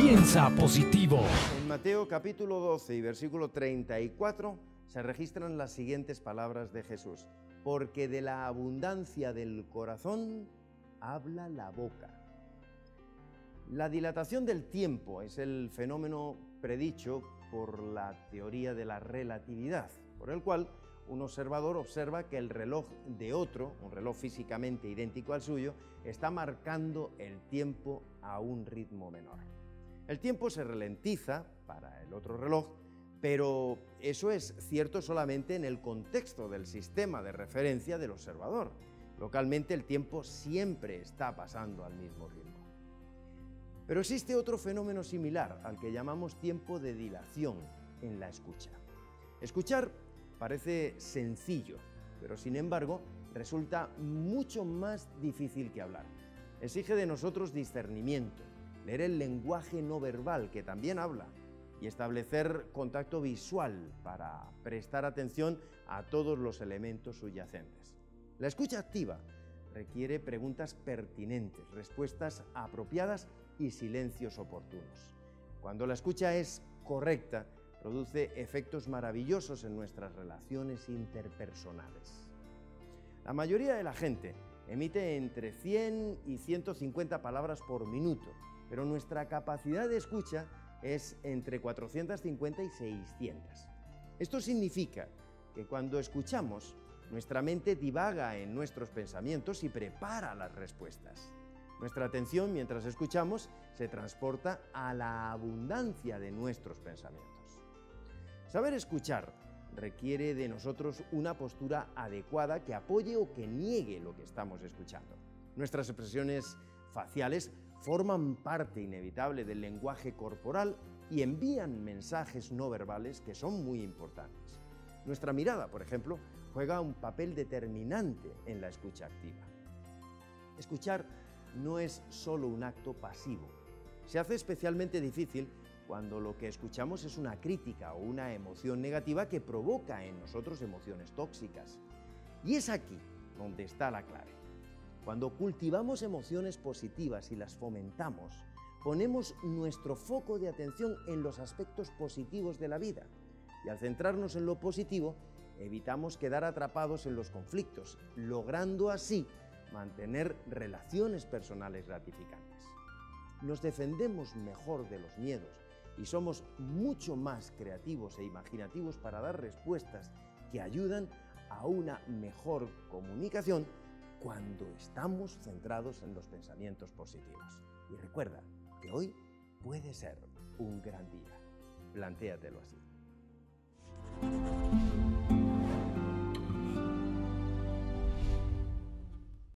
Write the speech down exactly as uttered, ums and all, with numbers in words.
Piensa positivo. En Mateo capítulo doce y versículo treinta y cuatro se registran las siguientes palabras de Jesús: porque de la abundancia del corazón habla la boca. La dilatación del tiempo es el fenómeno predicho por la teoría de la relatividad, por el cual un observador observa que el reloj de otro, un reloj físicamente idéntico al suyo, está marcando el tiempo a un ritmo menor. El tiempo se ralentiza para el otro reloj, pero eso es cierto solamente en el contexto del sistema de referencia del observador. Localmente el tiempo siempre está pasando al mismo ritmo. Pero existe otro fenómeno similar al que llamamos tiempo de dilación en la escucha. Escuchar parece sencillo, pero sin embargo resulta mucho más difícil que hablar. Exige de nosotros discernimiento, leer el lenguaje no verbal que también habla y establecer contacto visual para prestar atención a todos los elementos subyacentes. La escucha activa requiere preguntas pertinentes, respuestas apropiadas y silencios oportunos. Cuando la escucha es correcta, produce efectos maravillosos en nuestras relaciones interpersonales. La mayoría de la gente emite entre cien y ciento cincuenta palabras por minuto, pero nuestra capacidad de escucha es entre cuatrocientas cincuenta y seiscientas. Esto significa que cuando escuchamos, nuestra mente divaga en nuestros pensamientos y prepara las respuestas. Nuestra atención, mientras escuchamos, se transporta a la abundancia de nuestros pensamientos. Saber escuchar requiere de nosotros una postura adecuada que apoye o que niegue lo que estamos escuchando. Nuestras expresiones faciales forman parte inevitable del lenguaje corporal y envían mensajes no verbales que son muy importantes. Nuestra mirada, por ejemplo, juega un papel determinante en la escucha activa. Escuchar no es solo un acto pasivo. Se hace especialmente difícil cuando lo que escuchamos es una crítica o una emoción negativa que provoca en nosotros emociones tóxicas. Y es aquí donde está la clave. Cuando cultivamos emociones positivas y las fomentamos, ponemos nuestro foco de atención en los aspectos positivos de la vida. Y al centrarnos en lo positivo, evitamos quedar atrapados en los conflictos, logrando así mantener relaciones personales gratificantes. Nos defendemos mejor de los miedos y somos mucho más creativos e imaginativos para dar respuestas que ayudan a una mejor comunicación cuando estamos centrados en los pensamientos positivos. Y recuerda que hoy puede ser un gran día. Plantéatelo así.